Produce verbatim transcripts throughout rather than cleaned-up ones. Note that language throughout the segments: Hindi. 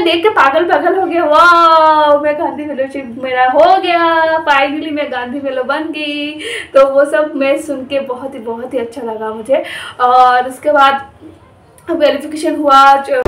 मैं देख के पागल पागल हो गया, वाह मैं गांधी फेलोशिप मेरा हो गया, फाइनली मैं गांधी फेलो बन गई। तो वो सब मैं सुन के बहुत ही बहुत ही अच्छा लगा मुझे। और उसके बाद वेरिफिकेशन हुआ।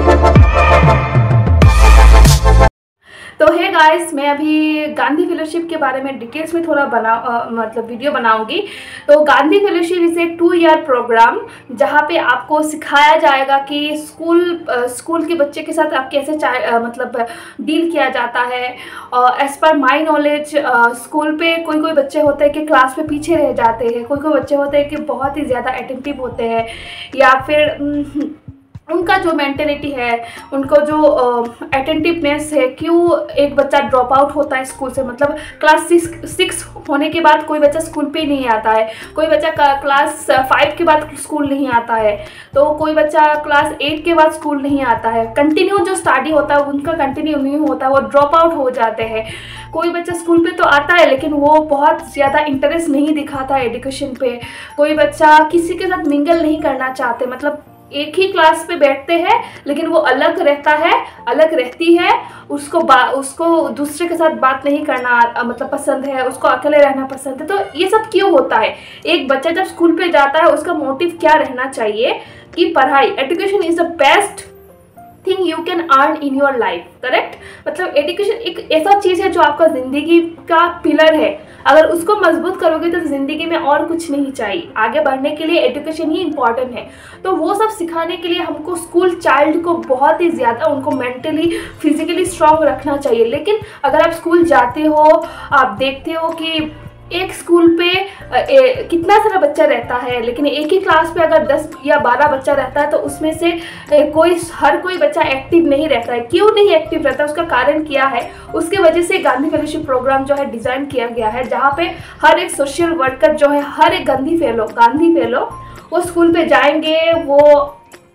तो है गाइस, मैं अभी गांधी फेलोशिप के बारे में डिटेल्स में थोड़ा बना आ, मतलब वीडियो बनाऊंगी। तो गांधी फेलोशिप इज़ एक टू ईयर प्रोग्राम जहाँ पे आपको सिखाया जाएगा कि स्कूल आ, स्कूल के बच्चे के साथ आप कैसे आ, मतलब डील किया जाता है। As per my knowledge school पे कोई कोई बच्चे होते हैं कि क्लास में पीछे रह जाते हैं, कोई कोई बच्चे होते हैं कि बहुत ही ज़्यादा अटेंटिव होते हैं, या फिर उनका जो मेंटेलिटी है, उनको जो अटेंटिवनेस है, क्यों एक बच्चा ड्रॉप आउट होता है स्कूल से। मतलब क्लास सिक्स सिक्स होने के बाद कोई बच्चा स्कूल पे नहीं आता है, कोई बच्चा क्लास फाइव के बाद स्कूल नहीं आता है, तो कोई बच्चा क्लास एट के बाद स्कूल नहीं आता है। कंटिन्यू जो स्टडी होता है उनका कंटिन्यू नहीं होता, वो ड्रॉप आउट हो जाते हैं। कोई बच्चा स्कूल पे तो आता है लेकिन वो बहुत ज़्यादा इंटरेस्ट नहीं दिखाता है एजुकेशन पे। कोई बच्चा किसी के साथ मिंगल नहीं करना चाहते, मतलब एक ही क्लास पे बैठते हैं लेकिन वो अलग रहता है, अलग रहती है, उसको उसको दूसरे के साथ बात नहीं करना मतलब पसंद है, उसको अकेले रहना पसंद है। तो ये सब क्यों होता है? एक बच्चा जब स्कूल पे जाता है उसका मोटिव क्या रहना चाहिए कि पढ़ाई, education is the best thing you can earn in your life, correct. मतलब एजुकेशन एक ऐसा चीज़ है जो आपका ज़िंदगी का पिलर है। अगर उसको मजबूत करोगे तो ज़िंदगी में और कुछ नहीं चाहिए। आगे बढ़ने के लिए एजुकेशन ही इम्पॉर्टेंट है। तो वो सब सिखाने के लिए हमको स्कूल चाइल्ड को बहुत ही ज़्यादा उनको मेंटली फिजिकली स्ट्रांग रखना चाहिए। लेकिन अगर आप स्कूल जाते हो, आप देखते हो कि एक स्कूल पे ए, कितना सारा बच्चा रहता है, लेकिन एक ही क्लास पे अगर दस या बारह बच्चा रहता है तो उसमें से ए, कोई हर कोई बच्चा एक्टिव नहीं रहता है। क्यों नहीं एक्टिव रहता है? उसका कारण क्या है? उसके वजह से गांधी फेलोशिप प्रोग्राम जो है डिज़ाइन किया गया है, जहाँ पे हर एक सोशल वर्कर जो है, हर एक गांधी फेलो गांधी फेलो वो स्कूल पे जाएंगे, वो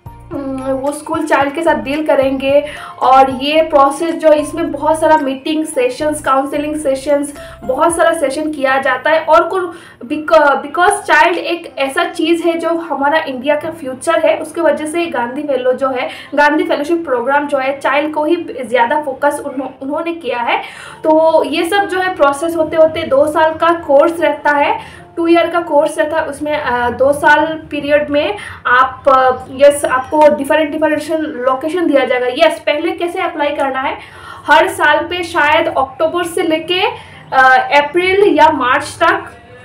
वो स्कूल चाइल्ड के साथ डील करेंगे। और ये प्रोसेस जो इसमें बहुत सारा मीटिंग सेशंस, काउंसलिंग सेशंस, बहुत सारा सेशन किया जाता है। और बिकॉज चाइल्ड एक ऐसा चीज़ है जो हमारा इंडिया का फ्यूचर है, उसके वजह से गांधी फेलो जो है, गांधी फेलोशिप प्रोग्राम जो है, चाइल्ड को ही ज़्यादा फोकस उन्होंने किया है। तो ये सब जो है प्रोसेस होते होते दो साल का कोर्स रहता है, टू ईयर का कोर्स रहता है। उसमें आ, दो साल पीरियड में आप यस आपको डिफरेंट डिफरेंट लोकेशन दिया जाएगा। यस पहले कैसे अप्लाई करना है, हर साल पे शायद अक्टूबर से लेके अप्रैल या मार्च तक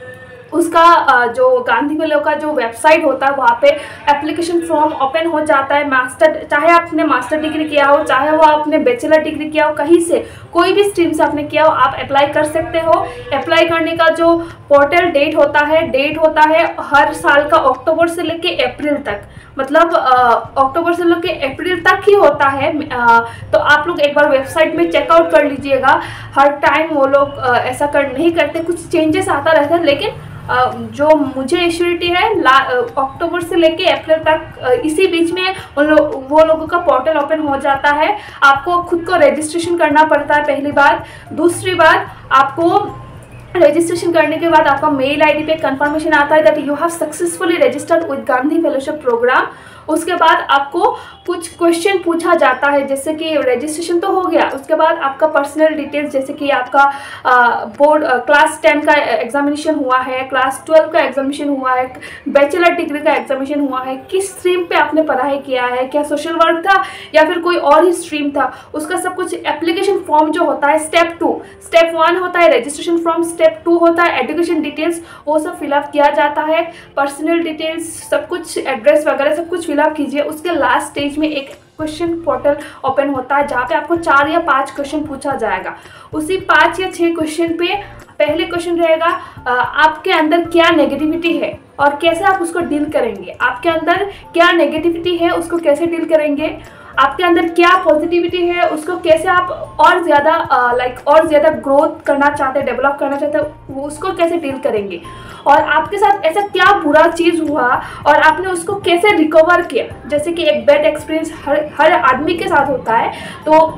उसका जो गांधी फेलो का जो वेबसाइट होता है वहाँ पे एप्लीकेशन फॉर्म ओपन हो जाता है। मास्टर, चाहे आपने मास्टर डिग्री किया हो, चाहे वो आपने बैचलर डिग्री किया हो, कहीं से कोई भी स्ट्रीम से आपने किया हो, आप अप्लाई कर सकते हो। अप्लाई करने का जो पोर्टल डेट होता है डेट होता है हर साल का अक्टूबर से लेके अप्रैल तक, मतलब अक्टूबर से लेके अप्रैल तक ही होता है। आ, तो आप लोग एक बार वेबसाइट में चेकआउट कर लीजिएगा। हर टाइम वो लोग आ, ऐसा कर नहीं करते, कुछ चेंजेस आता रहता है, लेकिन Uh, जो मुझे एश्योरिटी है अक्टूबर से लेके अप्रैल तक uh, इसी बीच में उन लो, वो लोगों का पोर्टल ओपन हो जाता है। आपको खुद को रजिस्ट्रेशन करना पड़ता है पहली बात। दूसरी बात, आपको रजिस्ट्रेशन करने के बाद आपका मेल आईडी पे कंफर्मेशन आता है that you have successfully registered with Gandhi fellowship program. उसके बाद आपको कुछ क्वेश्चन पूछा जाता है, जैसे कि रजिस्ट्रेशन तो हो गया, उसके बाद आपका पर्सनल डिटेल्स, जैसे कि आपका बोर्ड क्लास टेन का एग्जामिनेशन हुआ है, क्लास ट्वेल्व का एग्जामिनेशन हुआ है, बैचलर डिग्री का एग्जामिनेशन हुआ है, किस स्ट्रीम पे आपने पढ़ाई किया है, क्या सोशल वर्क था या फिर कोई और ही स्ट्रीम था, उसका सब कुछ एप्लीकेशन फॉर्म जो होता है स्टेप टू, स्टेप वन होता है रजिस्ट्रेशन फॉर्म, स्टेप टू होता है एजुकेशन डिटेल्स, वो सब फिलअप किया जाता है। पर्सनल डिटेल्स सब कुछ, एड्रेस वगैरह सब कुछ फिलअप कीजिए। उसके लास्ट स्टेज में एक क्वेश्चन पोर्टल ओपन होता है जहाँ पे आपको चार या पांच क्वेश्चन पूछा जाएगा। उसी पांच या छह क्वेश्चन पे पहले क्वेश्चन रहेगा आपके अंदर क्या नेगेटिविटी है और कैसे आप उसको डील करेंगे। आपके अंदर क्या नेगेटिविटी है उसको कैसे डील करेंगे, आपके अंदर क्या पॉजिटिविटी है उसको कैसे आप और ज़्यादा लाइक और ज़्यादा ग्रोथ करना चाहते हैं, डेवलप करना चाहते हैं, उसको कैसे डील करेंगे, और आपके साथ ऐसा क्या बुरा चीज़ हुआ और आपने उसको कैसे रिकवर किया। जैसे कि एक बैड एक्सपीरियंस हर हर आदमी के साथ होता है, तो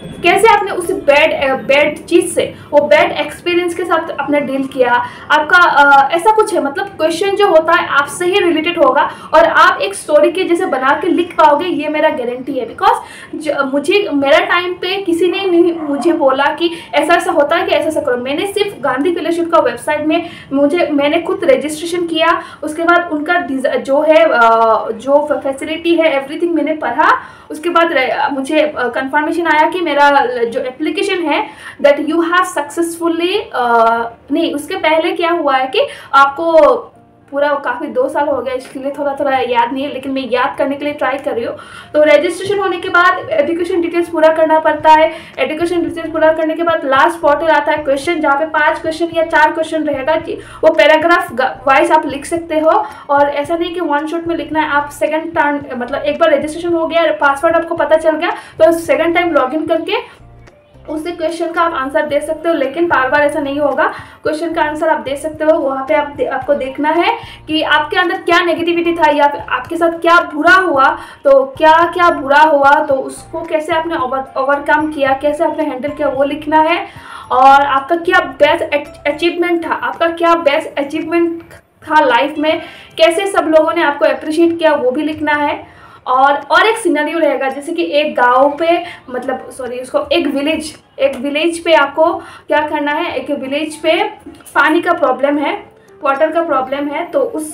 कैसे आपने उस बैड बैड चीज़ से, वो बैड एक्सपीरियंस के साथ आपने डील किया। आपका आ, ऐसा कुछ है, मतलब क्वेश्चन जो होता है आपसे ही रिलेटेड होगा और आप एक स्टोरी के जैसे बना के लिख पाओगे, ये मेरा गारंटी है। बिकॉज मुझे मेरा टाइम पे किसी ने नहीं मुझे बोला कि ऐसा ऐसा होता है कि ऐसा ऐसा करो। मैंने सिर्फ गांधी फेलोशिप का वेबसाइट में मुझे मैंने खुद रजिस्ट्रेशन किया, उसके बाद उनका जो है जो फैसिलिटी है एवरीथिंग मैंने पढ़ा। उसके बाद मुझे कंफर्मेशन आया कि मेरा जो एप्लीकेशन है दैट यू हैव सक्सेसफुली, नहीं उसके पहले क्या हुआ है कि आपको पूरा काफ़ी दो साल हो गया इसके लिए थोड़ा थोड़ा याद नहीं है, लेकिन मैं याद करने के लिए ट्राई कर रही हूँ। तो रजिस्ट्रेशन होने के बाद एजुकेशन डिटेल्स पूरा करना पड़ता है। एजुकेशन डिटेल्स पूरा करने के बाद लास्ट पोर्टल आता है क्वेश्चन, जहाँ पे पांच क्वेश्चन या चार क्वेश्चन रहेगा कि वो पैराग्राफ वाइज आप लिख सकते हो। और ऐसा नहीं कि वन शॉट में लिखना है, आप सेकंड टाइम, मतलब एक बार रजिस्ट्रेशन हो गया, पासवर्ड आपको पता चल गया तो सेकंड टाइम लॉगिन करके उसी क्वेश्चन का आप आंसर दे सकते हो। लेकिन बार बार ऐसा नहीं होगा, क्वेश्चन का आंसर आप दे सकते हो। वहाँ पे आप दे, आपको देखना है कि आपके अंदर क्या नेगेटिविटी था या फिर आपके साथ क्या बुरा हुआ, तो क्या क्या बुरा हुआ तो उसको कैसे आपने ओवर ओवरकम किया, कैसे आपने हैंडल किया, वो लिखना है। और आपका क्या बेस्ट अचीवमेंट था, आपका क्या बेस्ट अचीवमेंट था लाइफ में, कैसे सब लोगों ने आपको अप्रिशिएट किया, वो भी लिखना है। और और एक सिनेरियो रहेगा, जैसे कि एक गांव पे, मतलब सॉरी उसको एक विलेज एक विलेज पे आपको क्या करना है। एक विलेज पे पानी का प्रॉब्लम है, वाटर का प्रॉब्लम है, तो उस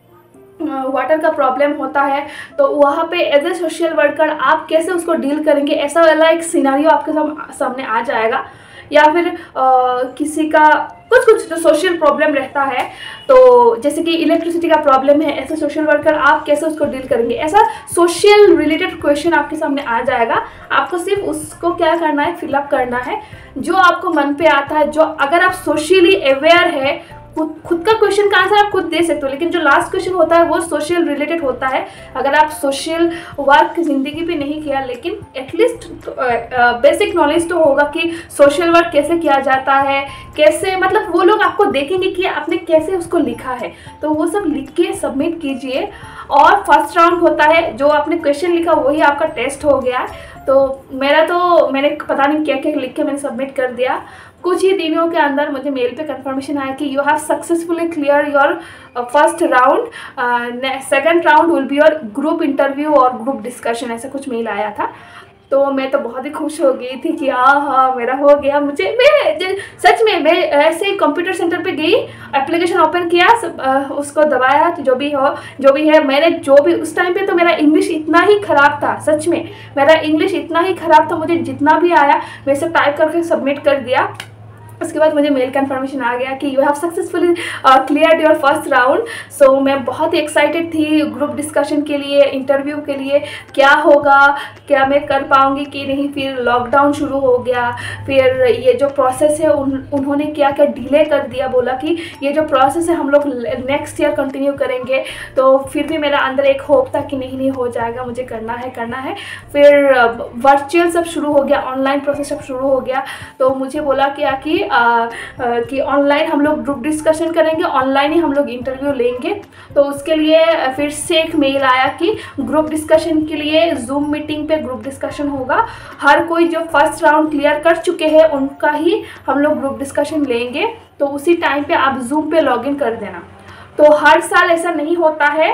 वाटर का प्रॉब्लम होता है तो वहाँ पे एज ए सोशल वर्कर आप कैसे उसको डील करेंगे, ऐसा वाला एक सिनेरियो आपके सामने आ जाएगा। या फिर आ, किसी का कुछ कुछ जो सोशल प्रॉब्लम रहता है, तो जैसे कि इलेक्ट्रिसिटी का प्रॉब्लम है, ऐसे सोशल वर्कर आप कैसे उसको डील करेंगे, ऐसा सोशल रिलेटेड क्वेश्चन आपके सामने आ जाएगा। आपको सिर्फ उसको क्या करना है, फिलअप करना है जो आपको मन पे आता है। जो अगर आप सोशली अवेयर है, खुद खुद का क्वेश्चन का आंसर आप खुद दे सकते हो, लेकिन जो लास्ट क्वेश्चन होता है वो सोशल रिलेटेड होता है। अगर आप सोशल वर्क ज़िंदगी पे नहीं किया, लेकिन एटलीस्ट बेसिक नॉलेज तो होगा कि सोशल वर्क कैसे किया जाता है, कैसे, मतलब वो लोग आपको देखेंगे कि आपने कैसे उसको लिखा है, तो वो सब लिख के सबमिट कीजिए। और फर्स्ट राउंड होता है, जो आपने क्वेश्चन लिखा वही आपका टेस्ट हो गया। तो मेरा तो मैंने पता नहीं क्या क्या लिख के मैंने सबमिट कर दिया। कुछ ही दिनों के अंदर मुझे मेल पे कंफर्मेशन आया कि you have successfully clear your first round, second round will be your group interview और ग्रुप डिस्कशन, ऐसा कुछ मेल आया था। तो मैं तो बहुत ही खुश हो गई थी कि हाँ हाँ मेरा हो गया। मुझे मैं सच में मैं ऐसे ही कंप्यूटर सेंटर पे गई, एप्लीकेशन ओपन किया, उसको दबाया, जो भी हो जो भी है। मैंने जो भी उस टाइम पे तो मेरा इंग्लिश इतना ही ख़राब था, सच में मेरा इंग्लिश इतना ही ख़राब था, मुझे जितना भी आया मैं सब टाइप करके सबमिट कर दिया। उसके बाद मुझे मेल कंफर्मेशन आ गया कि you have successfully cleared your first round. So मैं बहुत ही एक्साइटेड थी ग्रुप डिस्कशन के लिए, इंटरव्यू के लिए, क्या होगा, क्या मैं कर पाऊँगी कि नहीं। फिर लॉकडाउन शुरू हो गया, फिर ये जो प्रोसेस है उन, उन्होंने क्या क्या डिले कर दिया, बोला कि ये जो प्रोसेस है हम लोग नेक्स्ट ईयर कंटिन्यू करेंगे। तो फिर भी मेरा अंदर एक होप था कि नहीं नहीं हो जाएगा, मुझे करना है करना है। फिर वर्चुअल सब शुरू हो गया, ऑनलाइन प्रोसेस सब शुरू हो गया। तो मुझे बोला क्या कि आ, आ, कि ऑनलाइन हम लोग ग्रुप डिस्कशन करेंगे, ऑनलाइन ही हम लोग इंटरव्यू लेंगे। तो उसके लिए फिर से एक मेल आया कि ग्रुप डिस्कशन के लिए जूम मीटिंग पे ग्रुप डिस्कशन होगा। हर कोई जो फर्स्ट राउंड क्लियर कर चुके हैं उनका ही हम लोग ग्रुप डिस्कशन लेंगे। तो उसी टाइम पे आप जूम पे लॉगिन कर देना। तो हर साल ऐसा नहीं होता है,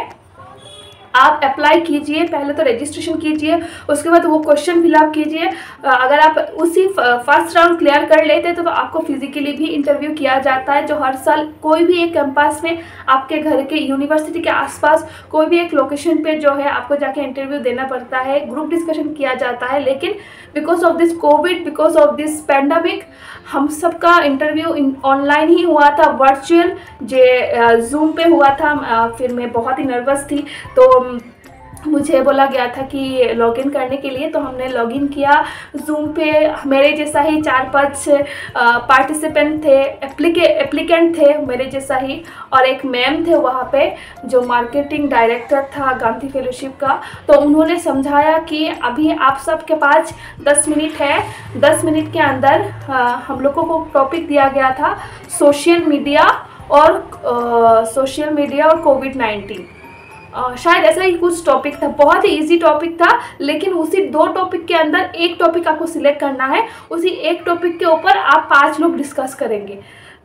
आप अप्लाई कीजिए, पहले तो रजिस्ट्रेशन कीजिए, उसके बाद वो क्वेश्चन फिलअप कीजिए। अगर आप उसी फर्स्ट राउंड क्लियर कर लेते हैं तो, तो आपको फिजिकली भी इंटरव्यू किया जाता है, जो हर साल कोई भी एक कैंपस में, आपके घर के यूनिवर्सिटी के आसपास कोई भी एक लोकेशन पे जो है आपको जाके इंटरव्यू देना पड़ता है, ग्रुप डिस्कशन किया जाता है। लेकिन because of this COVID, because of this pandemic, हम सबका इंटरव्यू ऑनलाइन ही हुआ था, वर्चुअल जे जूम पे हुआ था। फिर मैं बहुत ही नर्वस थी, तो मुझे बोला गया था कि लॉगिन करने के लिए, तो हमने लॉगिन किया जूम पे। मेरे जैसा ही चार पांच पार्टिसिपेंट थे, एप्लीके एप्लीकेंट थे मेरे जैसा ही, और एक मैम थे वहाँ पे जो मार्केटिंग डायरेक्टर था गांधी फेलोशिप का। तो उन्होंने समझाया कि अभी आप सबके पास दस मिनट है, दस मिनट के अंदर आ, हम लोगों को टॉपिक दिया गया था सोशल मीडिया और सोशल मीडिया और कोविड नाइन्टीन। आ, शायद ऐसा ही कुछ टॉपिक था, बहुत ही इजी टॉपिक था, लेकिन उसी दो टॉपिक के अंदर एक टॉपिक आपको सिलेक्ट करना है, उसी एक टॉपिक के ऊपर आप पांच लोग डिस्कस करेंगे।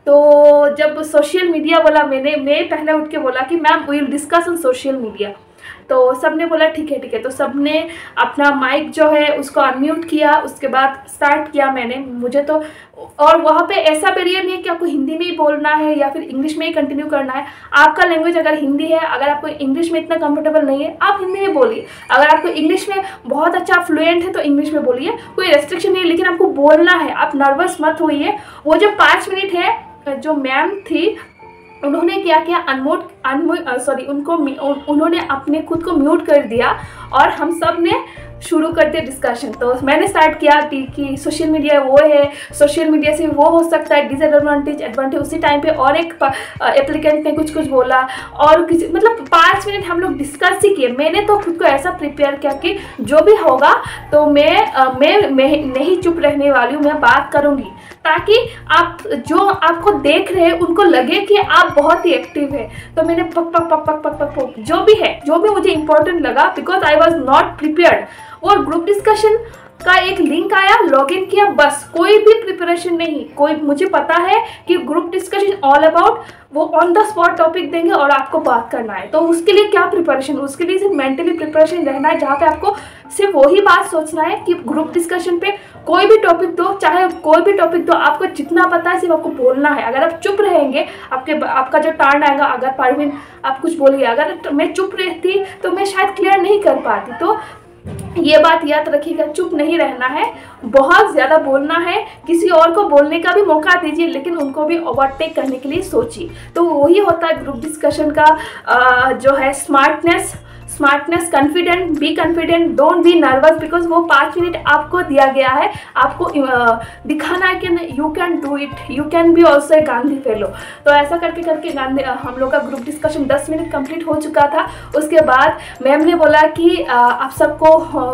तो जब सोशल मीडिया बोला, मैंने मैं पहले उठ के बोला कि ma'am we will discuss on social media. तो सब ने बोला ठीक है ठीक है। तो सब ने अपना माइक जो है उसको अनम्यूट किया, उसके बाद स्टार्ट किया मैंने। मुझे तो, और वहाँ पे ऐसा पीरियड नहीं है कि आपको हिंदी में ही बोलना है या फिर इंग्लिश में ही कंटिन्यू करना है। आपका लैंग्वेज अगर हिंदी है, अगर आपको इंग्लिश में इतना कंफर्टेबल नहीं है आप हिंदी में बोलिए, अगर आपको इंग्लिश में बहुत अच्छा फ्लुएंट है तो इंग्लिश में बोलिए, कोई रेस्ट्रिक्शन नहीं है, लेकिन आपको बोलना है, आप नर्वस मत होइए। वो जो पाँच मिनट है, जो मैम थी उन्होंने क्या किया, अनम्यूट अनम्यूट सॉरी उनको उन्होंने अपने खुद को म्यूट कर दिया और हम सब ने शुरू कर दिया डिस्कशन। तो मैंने स्टार्ट किया कि सोशल मीडिया वो है, सोशल मीडिया से वो हो सकता है डिसएडवांटेज एडवांटेज। उसी टाइम पे और एक एप्लीकेंट ने कुछ कुछ बोला और किसी, मतलब पाँच मिनट हम लोग डिस्कस ही किए। मैंने तो खुद को ऐसा प्रिपेयर किया कि जो भी होगा तो मैं मैं मैं नहीं चुप रहने वाली हूँ, मैं बात करूँगी, ताकि आप जो आपको देख रहे हैं उनको लगे कि आप बहुत ही एक्टिव है। तो मैंने पक पक पक पक पक पक पक जो भी है, जो भी मुझे इंपॉर्टेंट लगा, because I was not prepared. और ग्रुप डिस्कशन का एक लिंक आया, लॉगिन किया, बस कोई भी प्रिपरेशन नहीं। कोई, मुझे पता है कि ग्रुप डिस्कशन ऑल अबाउट वो ऑन द स्पॉट टॉपिक देंगे और आपको बात करना है। तो उसके लिए क्या प्रिपरेशन, उसके लिए सिर्फ मेंटली प्रिपरेशन रहना है, जहाँ पे आपको सिर्फ वही बात सोचना है कि ग्रुप डिस्कशन पे कोई भी टॉपिक दो, चाहे कोई भी टॉपिक दो, आपको जितना पता है सिर्फ आपको बोलना है। अगर आप चुप रहेंगे, आपके आपका जो टर्न आएगा, अगर परवीन आप कुछ बोलिए, अगर मैं चुप रहती तो मैं शायद क्लियर नहीं कर पाती। तो ये बात याद रखिएगा, चुप नहीं रहना है, बहुत ज़्यादा बोलना है, किसी और को बोलने का भी मौका दीजिए, लेकिन उनको भी ओवरटेक करने के लिए सोचिए। तो वही होता है ग्रुप डिस्कशन का आ, जो है smartness smartness confident, be confident, don't be nervous, because वो पाँच मिनट आपको दिया गया है, आपको दिखाना है कि you can do it, you can be also a Gandhi fellow. तो ऐसा करके करके गांधी हम लोग का ग्रुप डिस्कशन दस मिनट कंप्लीट हो चुका था। उसके बाद मैम ने बोला कि आ, आप सबको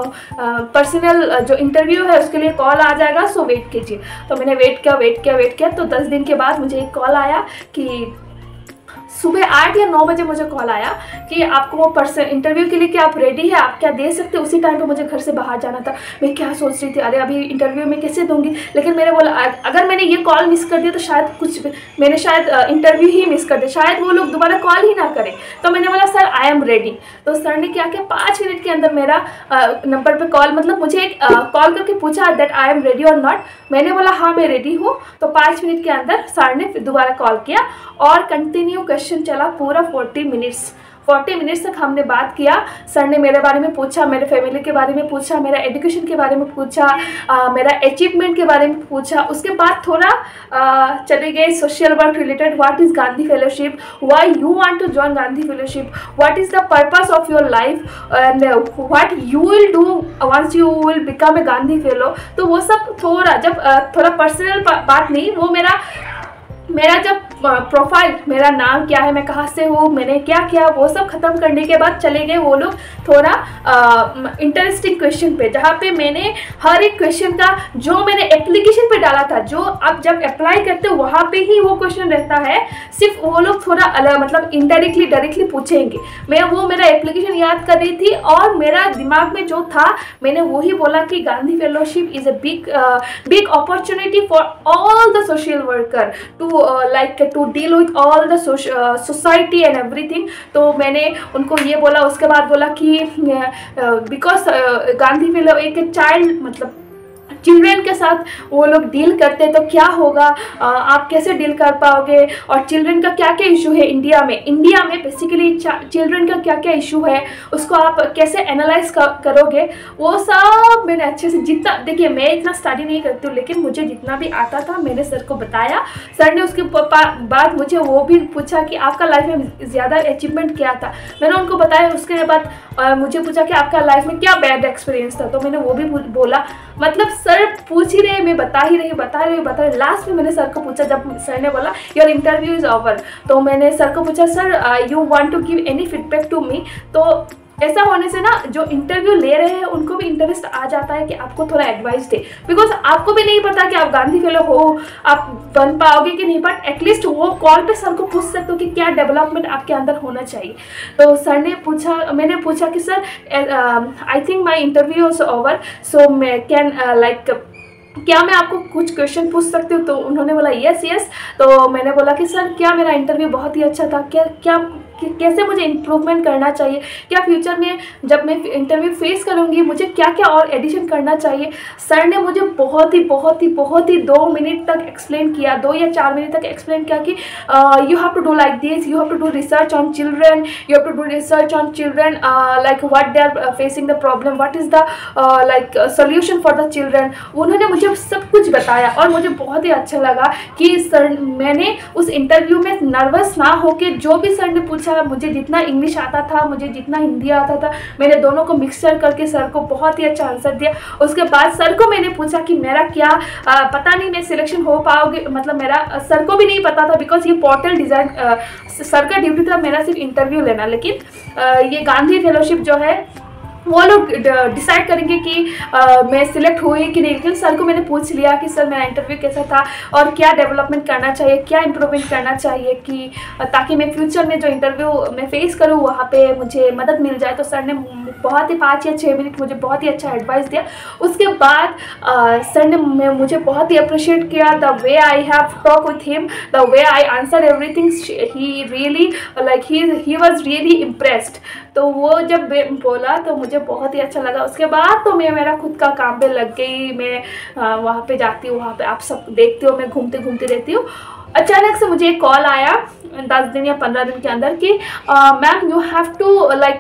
पर्सनल जो इंटरव्यू है उसके लिए कॉल आ जाएगा, सो वेट कीजिए। तो मैंने वेट किया वेट किया वेट किया तो दस दिन के बाद मुझे एक कॉल आया कि सुबह आठ या नौ बजे मुझे कॉल आया कि आपको वो पर्सन इंटरव्यू के लिए कि आप रेडी है, आप क्या दे सकते हो। उसी टाइम पे मुझे घर से बाहर जाना था। मैं क्या सोच रही थी, अरे अभी इंटरव्यू में कैसे दूंगी, लेकिन मैंने बोला अगर मैंने ये कॉल मिस कर दिया तो शायद कुछ मैंने शायद इंटरव्यू ही मिस कर दिया, शायद वो लोग दोबारा कॉल ही ना करें। तो मैंने बोला सर आई एम रेडी। तो सर ने क्या किया, पाँच मिनट के अंदर मेरा नंबर पर कॉल, मतलब मुझे एक कॉल करके पूछा दैट आई एम रेडी और नॉट। मैंने बोला हाँ मैं रेडी हूँ। तो पाँच मिनट के अंदर सर ने फिर दोबारा कॉल किया और कंटिन्यू क्वेश्चन चला पूरा फोर्टी मिनट्स फोर्टी मिनट्स तक हमने बात किया। सर ने मेरे बारे में पूछा, मेरे फैमिली के बारे में पूछा, मेरा एजुकेशन के बारे में पूछा, आ, मेरा अचीवमेंट के बारे में पूछा। उसके बाद थोड़ा आ, चले गए social work related, what is Gandhi fellowship, why you want to join Gandhi fellowship, what is the purpose of your life and what you will do once you will become a Gandhi fellow. तो वो सब थोड़ा जब आ, थोड़ा पर्सनल बात नहीं, वो मेरा मेरा जब प्रोफाइल, मेरा नाम क्या है, मैं कहाँ से हूँ, मैंने क्या किया, वो सब खत्म करने के बाद चले गए वो लोग थोड़ा इंटरेस्टिंग क्वेश्चन पे, जहाँ पे मैंने हर एक क्वेश्चन का जो मैंने एप्लीकेशन पे डाला था, जो आप जब अप्लाई करते हो वहाँ पे ही वो क्वेश्चन रहता है, सिर्फ वो लोग थोड़ा अलग मतलब इनडायरेक्टली डायरेक्टली पूछेंगे। मैं वो मेरा एप्लीकेशन याद कर रही थी और मेरा दिमाग में जो था मैंने वही बोला कि Gandhi fellowship is a big big opportunity for all the social worker to like to deal with all the society and everything. तो मैंने उनको ये बोला। उसके बाद बोला कि बिकॉज गांधी फेलो एक चाइल्ड मतलब चिल्ड्रेन के साथ वो लोग डील करते तो क्या होगा, आप कैसे डील कर पाओगे, और चिल्ड्रेन का क्या क्या इशू है इंडिया में इंडिया में बेसिकली चिल्ड्रेन का क्या क्या इशू है, उसको आप कैसे एनालाइज करोगे, वो सब मैंने अच्छे से जितना, देखिए मैं इतना स्टडी नहीं करती हूँ लेकिन मुझे जितना भी आता था मैंने सर को बताया। सर ने उसके बाद मुझे वो भी पूछा कि आपका लाइफ में ज़्यादा अचीवमेंट क्या था, मैंने उनको बताया। उसके बाद मुझे पूछा कि आपका लाइफ में क्या बैड एक्सपीरियंस था, तो मैंने वो भी बोला। मतलब सर पूछ ही रहे, मैं बता ही रही बता रही बता रही लास्ट में मैंने सर को पूछा, जब सर ने बोला योर इंटरव्यू इज़ ओवर, तो मैंने सर को पूछा sir you want to give any feedback to me. तो ऐसा होने से ना जो इंटरव्यू ले रहे हैं उनको भी इंटरेस्ट आ जाता है कि आपको थोड़ा एडवाइस दे, बिकॉज आपको भी नहीं पता कि आप गांधी फेलो हो, आप बन पाओगे कि नहीं, बट एटलीस्ट वो कॉल पे सर को पूछ सकते हो कि क्या डेवलपमेंट आपके अंदर होना चाहिए। तो सर ने पूछा, मैंने पूछा कि sir I think my interview is over, so मैं कैन लाइक क्या मैं आपको कुछ क्वेश्चन पूछ सकती हूँ? तो उन्होंने बोला यस यस। तो मैंने बोला कि सर क्या मेरा इंटरव्यू बहुत ही अच्छा था, क्या क्या कैसे मुझे इम्प्रूवमेंट करना चाहिए, क्या फ्यूचर में जब मैं इंटरव्यू फेस करूँगी मुझे क्या क्या और एडिशन करना चाहिए। सर ने मुझे बहुत ही बहुत ही बहुत ही दो मिनट तक एक्सप्लेन किया, दो या चार मिनट तक एक्सप्लेन किया कि you have to do like this, you have to do research on children, you have to do research on children like what they are facing the problem, what is the like solution for the children. उन्होंने मुझे सब कुछ बताया और मुझे बहुत ही अच्छा लगा कि सर मैंने उस इंटरव्यू में नर्वस ना होके जो भी सर ने पूछा, मुझे जितना इंग्लिश आता था, मुझे जितना हिंदी आता था, मैंने दोनों को मिक्सचर करके सर को बहुत ही अच्छा आंसर दिया। उसके बाद सर को मैंने पूछा कि मेरा क्या आ, पता नहीं मैं सिलेक्शन हो पाओगे, मतलब मेरा सर को भी नहीं पता था बिकॉज ये पोर्टल डिज़ाइन सर का ड्यूटी था मेरा सिर्फ इंटरव्यू लेना, लेकिन आ, ये गांधी फेलोशिप जो है वो लोग डिसाइड करेंगे कि आ, मैं सिलेक्ट हुई कि नहीं। लेकिन सर को मैंने पूछ लिया कि सर मेरा इंटरव्यू कैसा था और क्या डेवलपमेंट करना चाहिए, क्या इम्प्रूवमेंट करना चाहिए कि ताकि मैं फ्यूचर में जो इंटरव्यू मैं फेस करूँ वहाँ पे मुझे मदद मिल जाए। तो सर ने बहुत ही पाँच या छः मिनट मुझे बहुत ही अच्छा एडवाइस दिया। उसके बाद आ, सर ने मुझे बहुत ही अप्रिशिएट किया, the way I have talk with him, the way I answer everything, he really like he he was really impressed. तो वो जब बोला तो मुझे बहुत ही अच्छा लगा। उसके बाद तो मैं मेरा खुद का काम पे लग गई, मैं वहाँ पे जाती हूँ, वहाँ पे आप सब देखते हो मैं घूमते घूमते रहती हूँ। अचानक से मुझे एक कॉल आया दस दिन या पंद्रह दिन के अंदर कि ma'am you have to like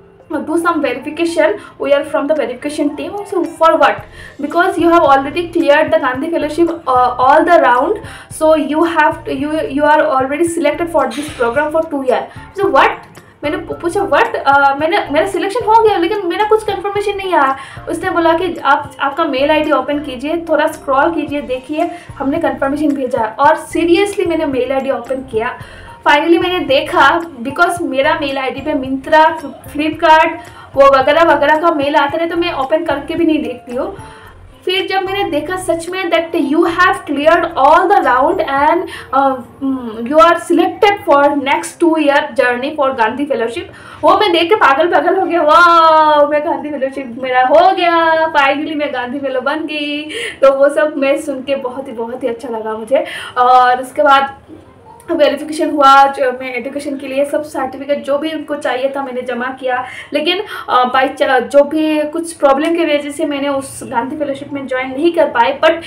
do some verification, we are from the verification team. So for what? Because you have already cleared the Gandhi fellowship uh, all the round, so you have to, you you are already selected for this program for two year. So what? मैंने पूछा व्हाट, मैंने मेरा सिलेक्शन हो गया लेकिन मेरा कुछ कंफर्मेशन नहीं आया। उसने बोला कि आप आपका मेल आईडी ओपन कीजिए, थोड़ा स्क्रॉल कीजिए, देखिए हमने कंफर्मेशन भेजा है। और सीरियसली मैंने मेल आईडी ओपन किया, फाइनली मैंने देखा, बिकॉज मेरा मेल आईडी पे मिंत्रा, फ्लिपकार्ट वो वगैरह वगैरह का मेल आता है तो मैं ओपन करके भी नहीं देखती हूँ। फिर जब मैंने देखा सच में that you have cleared all the round and you are selected for next two year journey for Gandhi fellowship, वो मैं देख के पागल पागल हो गया। वाह, मैं गांधी फेलोशिप मेरा हो गया, फाइनली मैं गांधी फेलो बन गई। तो वो सब मैं सुन के बहुत ही बहुत ही अच्छा लगा मुझे। और उसके बाद वेरिफिकेशन हुआ, जो मैं एजुकेशन के लिए सब सर्टिफिकेट जो भी उनको चाहिए था मैंने जमा किया, लेकिन बाई जो भी कुछ प्रॉब्लम की वजह से मैंने उस गांधी फेलोशिप में ज्वाइन नहीं कर पाई। But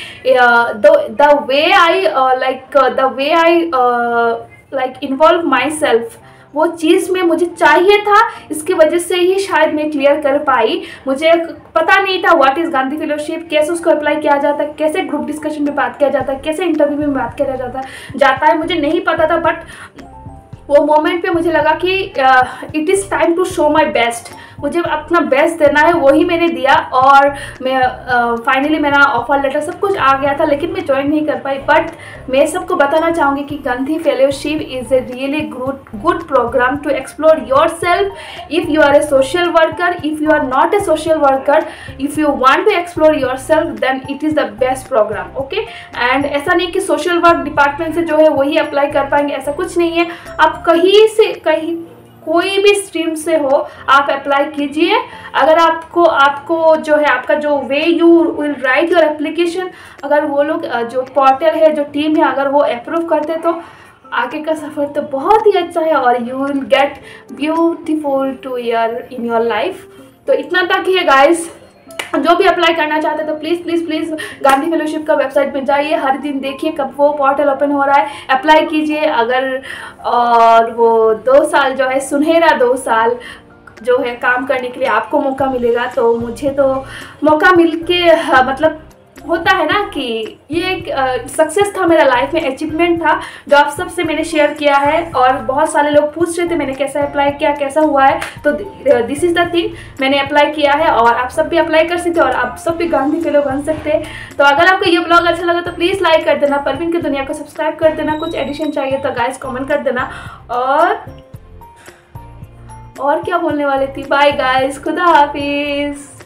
the way I like the way I like involve myself, वो चीज़ में मुझे चाहिए था, इसकी वजह से ही शायद मैं क्लियर कर पाई। मुझे पता नहीं था व्हाट इज़ गांधी फेलोशिप, कैसे उसको अप्लाई किया जाता है, कैसे ग्रुप डिस्कशन में बात किया जाता है, कैसे इंटरव्यू में बात किया जाता जाता है मुझे नहीं पता था। बट वो मोमेंट पे मुझे लगा कि it is time to show my best, मुझे अपना बेस्ट देना है, वही मैंने दिया। और मैं फाइनली uh, मेरा ऑफर लेटर सब कुछ आ गया था, लेकिन मैं ज्वाइन नहीं कर पाई। बट मैं सबको बताना चाहूँगी कि Gandhi fellowship is a really good good program to explore yourself. If you are a social worker, if you are not a social worker, if you want to explore yourself, then it is the best program. Okay, and ऐसा नहीं कि सोशल वर्क डिपार्टमेंट से जो है वही अप्लाई कर पाएंगे, ऐसा कुछ नहीं है। आप कहीं से कहीं कोई भी स्ट्रीम से हो आप अप्लाई कीजिए। अगर आपको आपको जो है आपका जो way you will write your application, अगर वो लोग जो पोर्टल है, जो टीम है, अगर वो अप्रूव करते तो आगे का सफ़र तो बहुत ही अच्छा है और you will get beautiful two year in your life. तो इतना तक ही है गाइस। जो भी अप्लाई करना चाहते हैं तो please please please Gandhi fellowship का वेबसाइट में जाइए, हर दिन देखिए कब वो पोर्टल ओपन हो रहा है, अप्लाई कीजिए। अगर और वो दो साल जो है सुनहरा दो साल जो है काम करने के लिए आपको मौका मिलेगा, तो मुझे तो मौका मिल के मतलब होता है ना कि ये एक सक्सेस था मेरा लाइफ में, अचीवमेंट था जो आप सबसे मैंने शेयर किया है। और बहुत सारे लोग पूछ रहे थे मैंने कैसा अप्लाई किया, कैसा हुआ है, तो दिस इज़ द थिंग, मैंने अप्लाई किया है और आप सब भी अप्लाई कर सकते हो और आप सब भी गांधी फेलो बन सकते हैं। तो अगर आपको ये ब्लॉग अच्छा लगा तो प्लीज़ लाइक कर देना, परवीन की दुनिया को सब्सक्राइब कर देना, कुछ एडिशन चाहिए तो गाइस कमेंट कर देना। और और क्या बोलने वाली थी। बाय गाइस, खुदा हाफिज़।